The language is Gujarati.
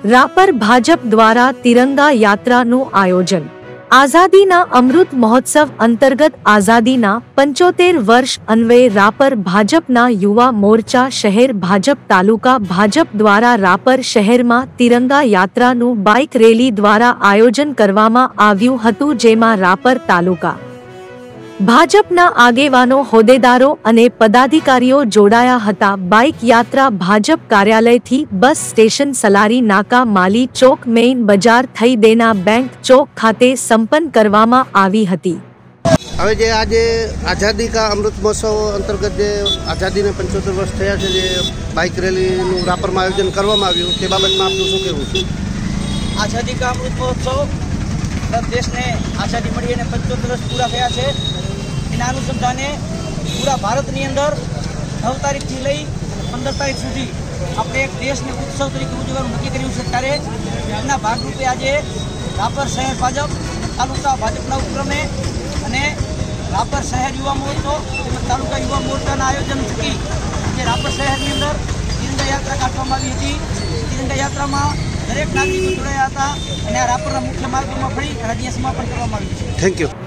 રાપર ભાજપ દ્વારા તિરંગા યાત્રાનું આયોજન। આઝાદીના અમૃત મહોત્સવ અંતર્ગત આઝાદીના 75 વર્ષ અન્વયે રાપર ભાજપના યુવા મોરચા શહેર ભાજપ તાલુકા ભાજપ દ્વારા રાપર શહેરમાં તિરંગા યાત્રાનું બાઇક રેલી દ્વારા આયોજન કરવામાં આવ્યું હતું, જેમાં રાપર તાલુકા ભાજપના આગેવાનો, હોદ્દેદારો અને પદાધિકારીઓ જોડાયા હતા। બાઇક યાત્રા ભાજપ કાર્યાલયથી bus station, Salari Naka, Mali Chowk, main બજાર થઈ દેના બેંક ચોક ખાતે સંપન્ન કરવામાં આવી હતી। હવે જે આજે આઝાદી કા અમૃત મહોત્સવ અંતર્ગત જે આઝાદીને 75 વર્ષ થયા છે, જે બાઇક રેલીનું રાપરમાં આયોજન કરવામાં આવ્યું, તે બાબતમાં આપનું શું કહેવું છે? આઝાદી કા અમૃત મહોત્સવ દેશને આઝાદી મળી અને 75 વર્ષ પૂરા થયા છે। એના અનુસંધાને પૂરા ભારતની અંદર 9 તારીખથી લઈ 15 તારીખ સુધી આપણે એક દેશને ઉત્સવ તરીકે ઉજવવાનું નક્કી કર્યું છે। ત્યારે એના ભાગરૂપે આજે રાપર શહેર ભાજપ તાલુકા ભાજપના ઉપક્રમે અને રાપર શહેર યુવા મોરચો તેમજ તાલુકા યુવા મોરચાના આયોજન થકી જે રાપર શહેરની અંદર તિરંગા યાત્રા કાઢવામાં આવી હતી। તિરંગા યાત્રામાં દરેક નાગરિકો જોડાયા હતા અને આ રાપરના મુખ્ય માર્ગોમાં ફરી અને અહીંયા સમાપન કરવામાં આવ્યું છે। Thank you.